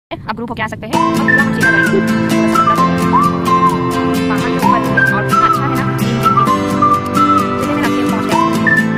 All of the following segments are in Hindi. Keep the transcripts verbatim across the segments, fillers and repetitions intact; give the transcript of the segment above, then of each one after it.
आप ग्रुप होके आ सकते हैं और पूरा हम सीधा जाएंगे। पहाड़ के ऊपर है और कितना अच्छा है ना। चलिए मैं आपके पहुंच गया।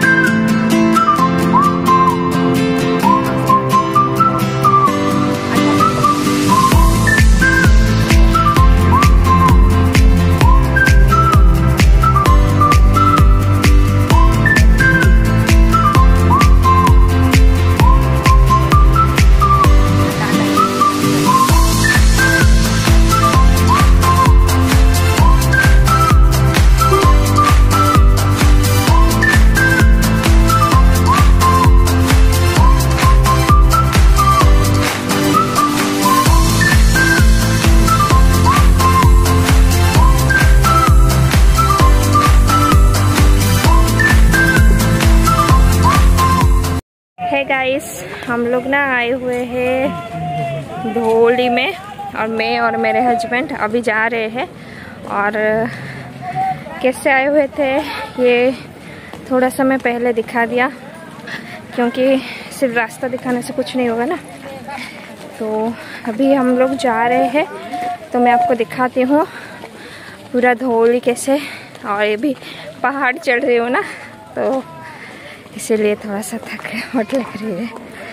है गाइस, हम लोग ना आए हुए हैं धौली में और मैं और मेरे हस्बैंड अभी जा रहे हैं। और कैसे आए हुए थे ये थोड़ा समय पहले दिखा दिया, क्योंकि सिर्फ रास्ता दिखाने से कुछ नहीं होगा ना। तो अभी हम लोग जा रहे हैं तो मैं आपको दिखाती हूँ पूरा धौली कैसे। और ये भी पहाड़ चढ़ रही हूँ ना, तो इसीलिए थोड़ा सा थकावट लग रही है।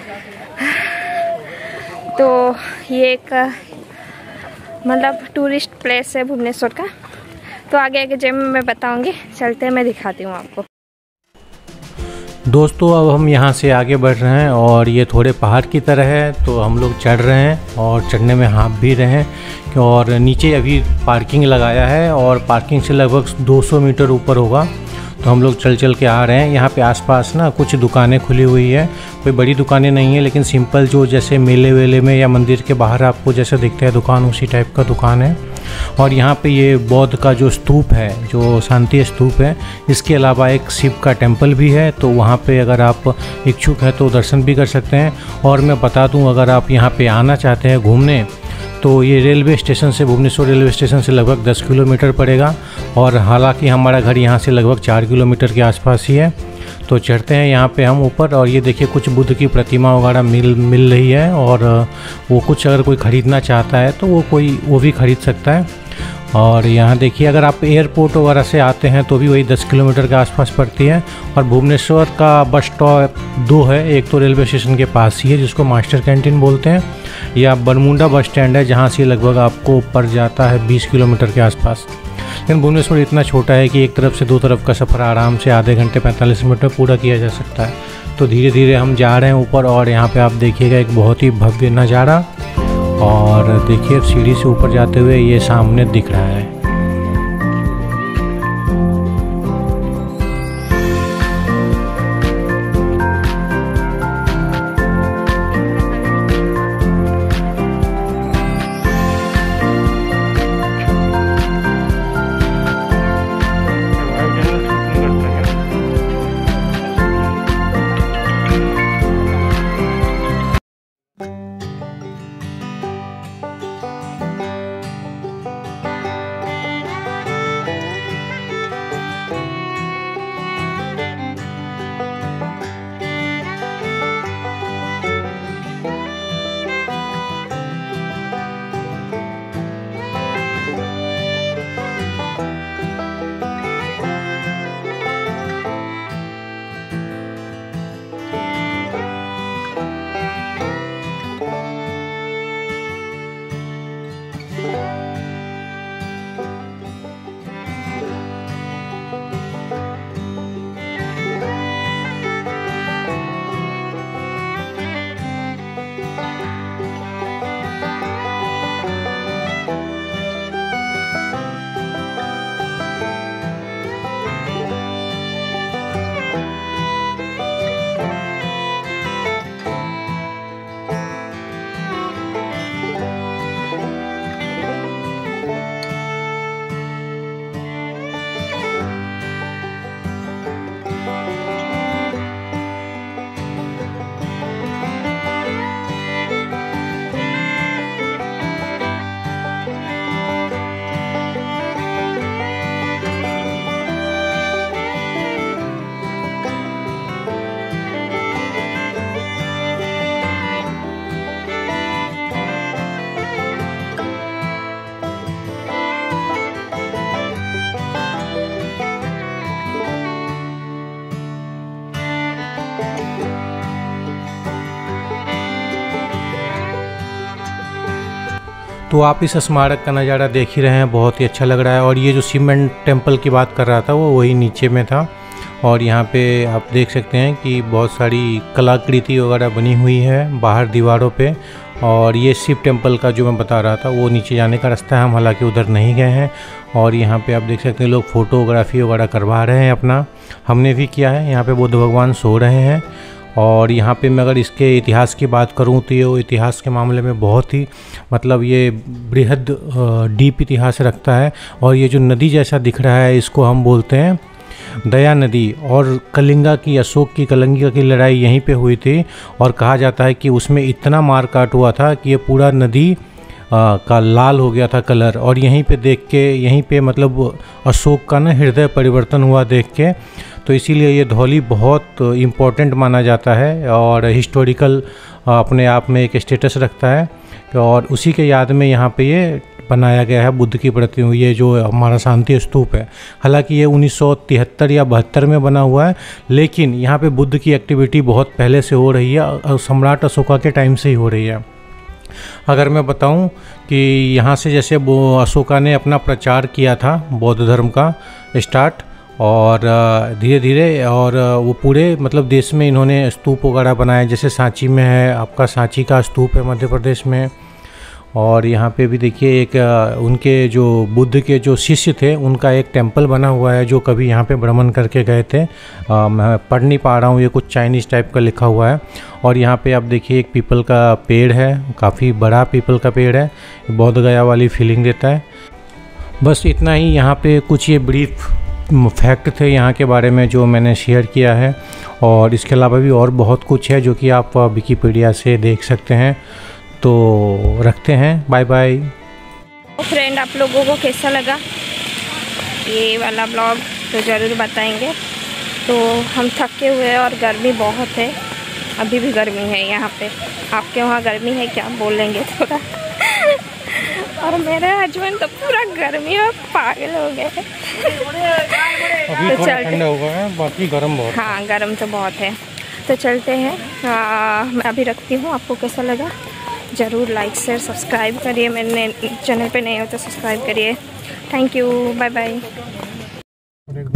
तो ये एक मतलब टूरिस्ट प्लेस है भुवनेश्वर का। तो आगे आगे जब मैं बताऊंगी, चलते हैं मैं दिखाती हूँ आपको। दोस्तों अब हम यहाँ से आगे बढ़ रहे हैं और ये थोड़े पहाड़ की तरह है, तो हम लोग चढ़ रहे हैं और चढ़ने में हाँफ भी रहे हैं। और नीचे अभी पार्किंग लगाया है और पार्किंग से लगभग दो सौ मीटर ऊपर होगा। तो हम लोग चल चल के आ रहे हैं। यहाँ पे आसपास ना कुछ दुकानें खुली हुई है, कोई बड़ी दुकानें नहीं है, लेकिन सिंपल जो जैसे मेले वेले में या मंदिर के बाहर आपको जैसे दिखता है दुकान, उसी टाइप का दुकान है। और यहाँ पे ये बौद्ध का जो स्तूप है, जो शांति स्तूप है, इसके अलावा एक शिव का टेम्पल भी है। तो वहाँ पे अगर आप इच्छुक हैं तो दर्शन भी कर सकते हैं। और मैं बता दूँ, अगर आप यहाँ पे आना चाहते हैं घूमने, तो ये रेलवे स्टेशन से, भुवनेश्वर रेलवे स्टेशन से लगभग दस किलोमीटर पड़ेगा। और हालांकि हमारा घर यहाँ से लगभग चार किलोमीटर के आसपास ही है। तो चढ़ते हैं यहाँ पे हम ऊपर। और ये देखिए कुछ बुद्ध की प्रतिमा वगैरह मिल मिल रही है। और वो कुछ अगर कोई ख़रीदना चाहता है तो वो कोई वो भी ख़रीद सकता है। और यहाँ देखिए, अगर आप एयरपोर्ट वगैरह से आते हैं तो भी वही दस किलोमीटर के आसपास पड़ती है। और भुवनेश्वर का बस स्टॉप दो है, एक तो रेलवे स्टेशन के पास ही है जिसको मास्टर कैंटीन बोलते हैं, या बरमुंडा बस स्टैंड है जहाँ से लगभग आपको पड़ जाता है बीस किलोमीटर के आसपास। लेकिन भुवनेश्वर इतना छोटा है कि एक तरफ से दो तरफ का सफ़र आराम से आधे घंटे पैंतालीस मिनट में पूरा किया जा सकता है। तो धीरे धीरे हम जा रहे हैं ऊपर। और यहाँ पे आप देखिएगा एक बहुत ही भव्य नज़ारा। और देखिए सीढ़ी से ऊपर जाते हुए ये सामने दिख रहा है। तो आप इस स्मारक का नज़ारा देख ही रहे हैं, बहुत ही अच्छा लग रहा है। और ये जो सीमेंट टेम्पल की बात कर रहा था वो वही नीचे में था। और यहाँ पे आप देख सकते हैं कि बहुत सारी कलाकृति वगैरह बनी हुई है बाहर दीवारों पे। और ये शिव टेम्पल का जो मैं बता रहा था वो नीचे जाने का रास्ता है, हम हालांकि उधर नहीं गए हैं। और यहाँ पे आप देख सकते हैं लोग फ़ोटोग्राफी वगैरह करवा रहे हैं अपना, हमने भी किया है। यहाँ पे बुद्ध भगवान सो रहे हैं। और यहाँ पे मैं अगर इसके इतिहास की बात करूँ तो ये इतिहास के मामले में बहुत ही मतलब ये बृहद डीप इतिहास रखता है। और ये जो नदी जैसा दिख रहा है इसको हम बोलते हैं दया नदी। और कलिंगा की, अशोक की कलिंगा की लड़ाई यहीं पे हुई थी। और कहा जाता है कि उसमें इतना मार काट हुआ था कि ये पूरा नदी आ, का लाल हो गया था कलर। और यहीं पे देख के, यहीं पे मतलब अशोक का ना हृदय परिवर्तन हुआ देख के। तो इसीलिए ये धौली बहुत इम्पोर्टेंट माना जाता है और हिस्टोरिकल अपने आप में एक स्टेटस रखता है। और उसी के याद में यहाँ पे ये बनाया गया है बुद्ध की प्रतिमा, ये जो हमारा शांति स्तूप है। हालांकि ये उन्नीस सौ तिहत्तर या बहत्तर में बना हुआ है, लेकिन यहाँ पे बुद्ध की एक्टिविटी बहुत पहले से हो रही है और सम्राट अशोका के टाइम से ही हो रही है। अगर मैं बताऊं कि यहाँ से जैसे वो अशोका ने अपना प्रचार किया था बौद्ध धर्म का स्टार्ट, और धीरे धीरे और वो पूरे मतलब देश में इन्होंने स्तूप वगैरह बनाए। जैसे सांची में है आपका, सांची का स्तूप है मध्य प्रदेश में। और यहाँ पे भी देखिए एक उनके जो बुद्ध के जो शिष्य थे उनका एक टेम्पल बना हुआ है जो कभी यहाँ पे भ्रमण करके गए थे। आ, मैं पढ़ नहीं पा रहा हूँ, ये कुछ चाइनीज़ टाइप का लिखा हुआ है। और यहाँ पे आप देखिए एक पीपल का पेड़ है, काफ़ी बड़ा पीपल का पेड़ है, बोध गया वाली फीलिंग देता है। बस इतना ही यहाँ पे कुछ ये ब्रीफ फैक्ट थे यहाँ के बारे में जो मैंने शेयर किया है। और इसके अलावा भी और बहुत कुछ है जो कि आप विकिपीडिया से देख सकते हैं। तो रखते हैं, बाय बाय। तो फ्रेंड, आप लोगों को कैसा लगा ये वाला ब्लॉग तो ज़रूर बताएंगे। तो हम थके हुए हैं और गर्मी बहुत है, अभी भी गर्मी है यहाँ पे। आपके वहाँ गर्मी है क्या, बोलेंगे थोड़ा। और मेरे हस्बैंड तो पूरा गर्मी में पागल हो गए। अभी थोड़ा ठंडा हुआ है, बाकी गर्म बहुत। हाँ, गर्म तो बहुत है। तो चलते हैं, आ, मैं अभी रखती हूँ। आपको कैसा लगा ज़रूर लाइक शेयर सब्सक्राइब करिए, मेरे चैनल पे नए हो तो सब्सक्राइब करिए। Thank you, bye bye.